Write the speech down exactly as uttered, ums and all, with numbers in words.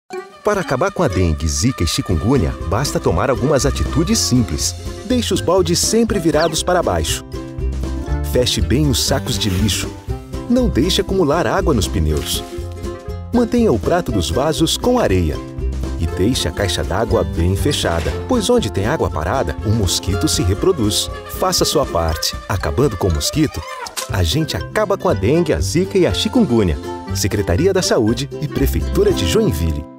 Para acabar com a dengue, zika e chikungunya, basta tomar algumas atitudes simples. Deixe os baldes sempre virados para baixo. Feche bem os sacos de lixo. Não deixe acumular água nos pneus. Mantenha o prato dos vasos com areia. E deixe a caixa d'água bem fechada, pois onde tem água parada, o mosquito se reproduz. Faça sua parte. Acabando com o mosquito, a gente acaba com a dengue, a zika e a chikungunya. Secretaria da Saúde e Prefeitura de Joinville.